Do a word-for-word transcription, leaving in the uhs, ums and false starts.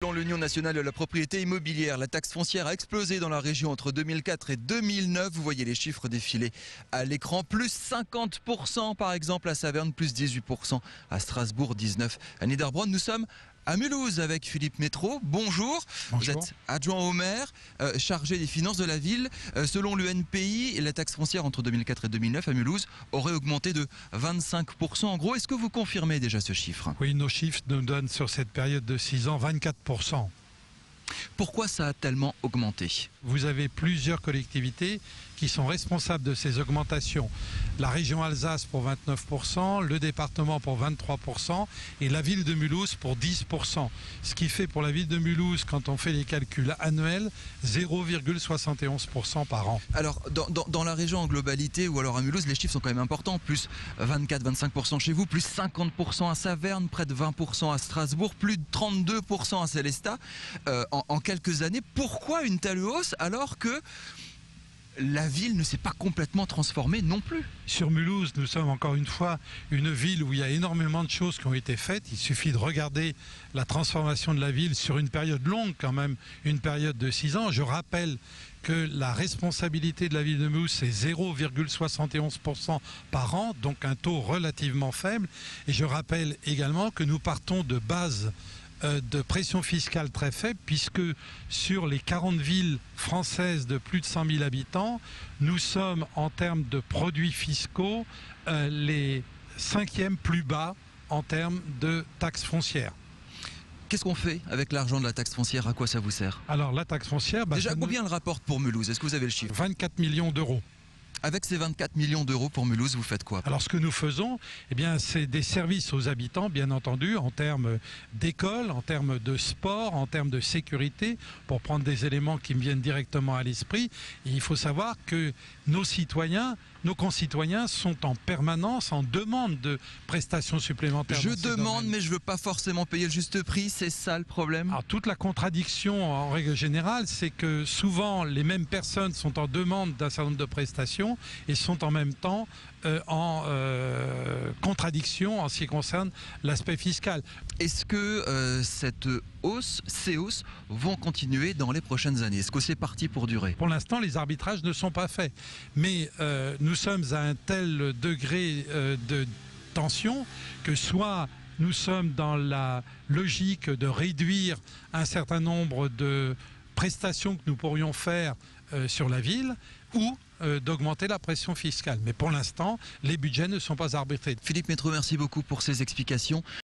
Dans l'Union nationale de la propriété immobilière, la taxe foncière a explosé dans la région entre deux mille quatre et deux mille neuf. Vous voyez les chiffres défiler à l'écran. Plus cinquante pour cent par exemple à Saverne, plus dix-huit pour cent à Strasbourg, dix-neuf à Niederbronn. Nous sommes à Mulhouse avec Philippe Métro. Bonjour. Bonjour. Vous êtes adjoint au maire, euh, chargé des finances de la ville. Euh, selon l'U N P I, la taxe foncière entre deux mille quatre et deux mille neuf à Mulhouse aurait augmenté de vingt-cinq pour cent. En gros, est-ce que vous confirmez déjà ce chiffre? Oui, nos chiffres nous donnent sur cette période de six ans vingt-quatre pour cent. Pourquoi ça a tellement augmenté? Vous avez plusieurs collectivités qui sont responsables de ces augmentations. La région Alsace pour vingt-neuf pour cent, le département pour vingt-trois pour cent et la ville de Mulhouse pour dix pour cent. Ce qui fait pour la ville de Mulhouse, quand on fait les calculs annuels, zéro virgule soixante et onze pour cent par an. Alors, dans, dans, dans la région en globalité, ou alors à Mulhouse, les chiffres sont quand même importants. Plus vingt-quatre à vingt-cinq pour cent chez vous, plus cinquante pour cent à Saverne, près de vingt pour cent à Strasbourg, plus de trente-deux pour cent à Sélestat. Euh, en, en quelques années, pourquoi une telle hausse alors que la ville ne s'est pas complètement transformée non plus? Sur Mulhouse, nous sommes encore une fois une ville où il y a énormément de choses qui ont été faites. Il suffit de regarder la transformation de la ville sur une période longue quand même, une période de six ans. Je rappelle que la responsabilité de la ville de Mulhouse, c'est zéro virgule soixante et onze pour cent par an, donc un taux relativement faible. Et je rappelle également que nous partons de bases de pression fiscale très faible, puisque sur les quarante villes françaises de plus de cent mille habitants, nous sommes en termes de produits fiscaux euh, les cinquièmes plus bas en termes de taxes foncières. Qu'est-ce qu'on fait avec l'argent de la taxe foncière? À quoi ça vous sert? Alors la taxe foncière... Bah, Déjà, combien nous... elle rapporte pour Mulhouse? Est-ce que vous avez le chiffre? vingt-quatre millions d'euros. Avec ces vingt-quatre millions d'euros pour Mulhouse, vous faites quoi? Alors ce que nous faisons, eh bien, c'est des services aux habitants, bien entendu, en termes d'école, en termes de sport, en termes de sécurité, pour prendre des éléments qui me viennent directement à l'esprit. Et il faut savoir que nos citoyens, nos concitoyens sont en permanence en demande de prestations supplémentaires. Je demande, mais je ne veux pas forcément payer le juste prix, c'est ça le problème? Alors toute la contradiction, en règle générale, c'est que souvent les mêmes personnes sont en demande d'un certain nombre de prestations et sont en même temps euh, en euh, contradiction en ce qui concerne l'aspect fiscal. Est-ce que euh, cette hausse, ces hausses vont continuer dans les prochaines années? Est-ce que c'est parti pour durer? Pour l'instant, les arbitrages ne sont pas faits. Mais euh, nous sommes à un tel degré euh, de tension que soit nous sommes dans la logique de réduire un certain nombre de prestations que nous pourrions faire euh, sur la ville, ou euh, d'augmenter la pression fiscale. Mais pour l'instant, les budgets ne sont pas arbitrés. Philippe Métro, merci beaucoup pour ces explications.